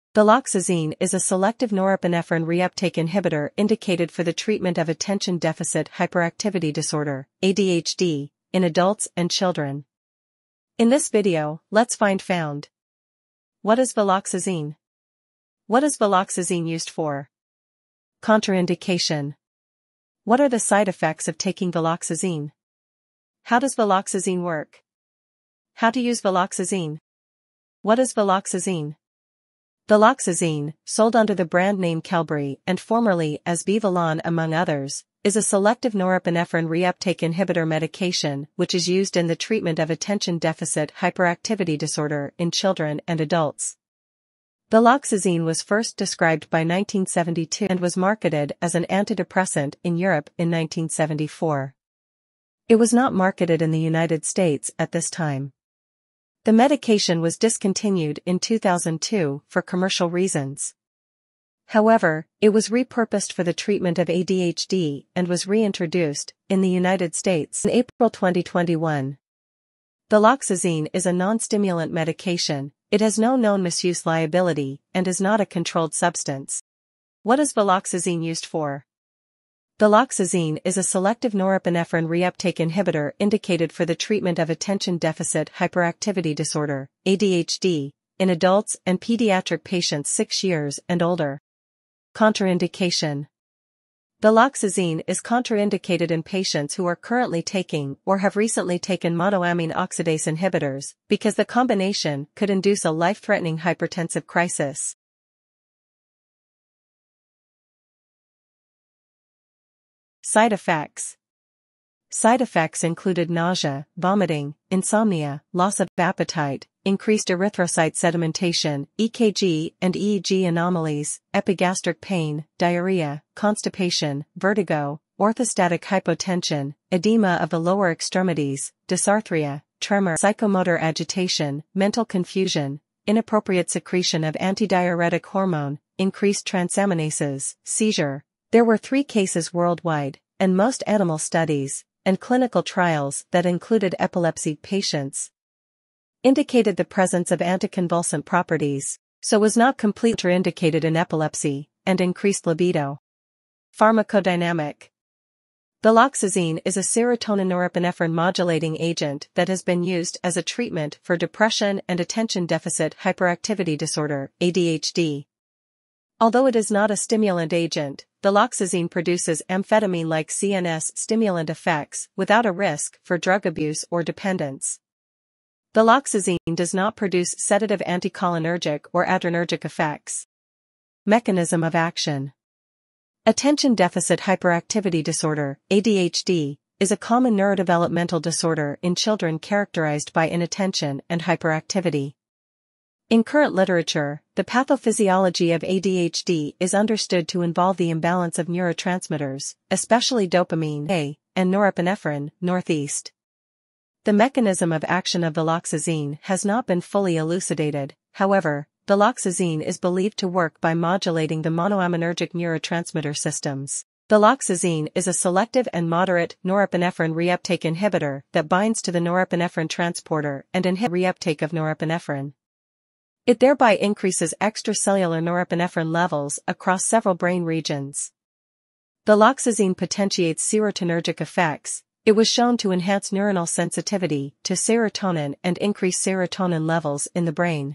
Viloxazine is a selective norepinephrine reuptake inhibitor indicated for the treatment of attention deficit hyperactivity disorder, ADHD, in adults and children. In this video, let's found. What is viloxazine? What is viloxazine used for? Contraindication. What are the side effects of taking viloxazine? How does viloxazine work? How to use viloxazine? What is viloxazine? Viloxazine, sold under the brand name Qelbree and formerly as Viloxazine among others, is a selective norepinephrine reuptake inhibitor medication which is used in the treatment of attention deficit hyperactivity disorder in children and adults. Viloxazine was first described by 1972 and was marketed as an antidepressant in Europe in 1974. It was not marketed in the United States at this time. The medication was discontinued in 2002 for commercial reasons. However, it was repurposed for the treatment of ADHD and was reintroduced in the United States in April 2021. Viloxazine is a non-stimulant medication. It has no known misuse liability and is not a controlled substance. What is viloxazine used for? Viloxazine is a selective norepinephrine reuptake inhibitor indicated for the treatment of attention deficit hyperactivity disorder, ADHD, in adults and pediatric patients 6 years and older. Contraindication. Viloxazine is contraindicated in patients who are currently taking or have recently taken monoamine oxidase inhibitors because the combination could induce a life-threatening hypertensive crisis. Side effects. Side effects included nausea, vomiting, insomnia, loss of appetite, increased erythrocyte sedimentation, EKG and EEG anomalies, epigastric pain, diarrhea, constipation, vertigo, orthostatic hypotension, edema of the lower extremities, dysarthria, tremor, psychomotor agitation, mental confusion, inappropriate secretion of antidiuretic hormone, increased transaminases, seizure. There were 3 cases worldwide, and most animal studies and clinical trials that included epilepsy patients indicated the presence of anticonvulsant properties, so was not completely indicated in epilepsy, and increased libido. Pharmacodynamic. Viloxazine is a serotonin norepinephrine modulating agent that has been used as a treatment for depression and attention deficit hyperactivity disorder, ADHD. Although it is not a stimulant agent, viloxazine produces amphetamine-like CNS stimulant effects without a risk for drug abuse or dependence. Viloxazine does not produce sedative anticholinergic or adrenergic effects. Mechanism of action. Attention Deficit Hyperactivity Disorder, ADHD, is a common neurodevelopmental disorder in children characterized by inattention and hyperactivity. In current literature, the pathophysiology of ADHD is understood to involve the imbalance of neurotransmitters, especially dopamine A, and norepinephrine, northeast. The mechanism of action of viloxazine has not been fully elucidated. However, viloxazine is believed to work by modulating the monoaminergic neurotransmitter systems. Viloxazine is a selective and moderate norepinephrine reuptake inhibitor that binds to the norepinephrine transporter and inhibits reuptake of norepinephrine. It thereby increases extracellular norepinephrine levels across several brain regions. Viloxazine potentiates serotonergic effects. It was shown to enhance neuronal sensitivity to serotonin and increase serotonin levels in the brain.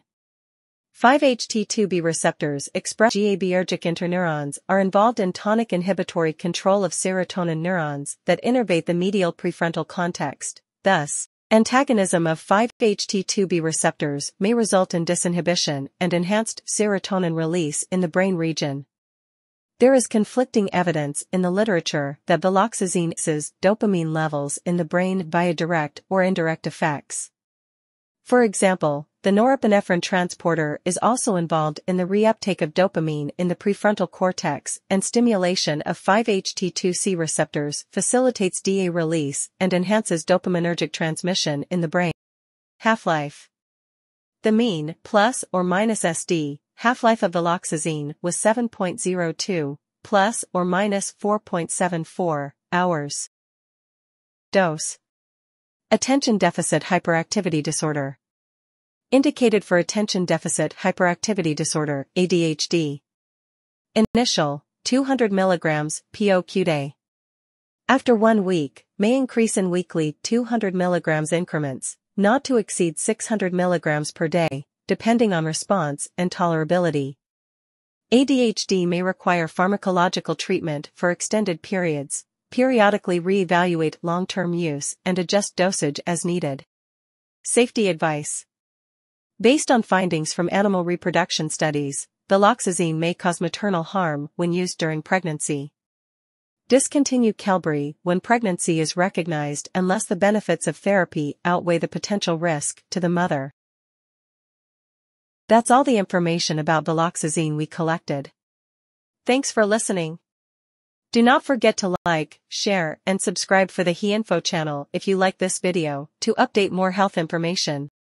5-HT2B receptors express GABAergic interneurons are involved in tonic inhibitory control of serotonin neurons that innervate the medial prefrontal context. Thus, antagonism of 5-HT2B receptors may result in disinhibition and enhanced serotonin release in the brain region. There is conflicting evidence in the literature that viloxazine increases dopamine levels in the brain via direct or indirect effects. For example, the norepinephrine transporter is also involved in the reuptake of dopamine in the prefrontal cortex, and stimulation of 5-HT2C receptors facilitates DA release and enhances dopaminergic transmission in the brain. Half-life. The mean, plus or minus SD, half-life of viloxazine was 7.02, plus or minus 4.74 hours. Dose. Attention Deficit Hyperactivity Disorder. Indicated for Attention Deficit Hyperactivity Disorder, ADHD. Initial, 200 mg POQ-day. After 1 week, may increase in weekly 200 mg increments, not to exceed 600 mg per day, depending on response and tolerability. ADHD may require pharmacological treatment for extended periods, periodically re-evaluate long-term use and adjust dosage as needed. Safety advice. Based on findings from animal reproduction studies, Viloxazine may cause maternal harm when used during pregnancy. Discontinue Qelbree when pregnancy is recognized unless the benefits of therapy outweigh the potential risk to the mother. That's all the information about Viloxazine we collected. Thanks for listening. Do not forget to like, share, and subscribe for the HeInfo channel if you like this video to update more health information.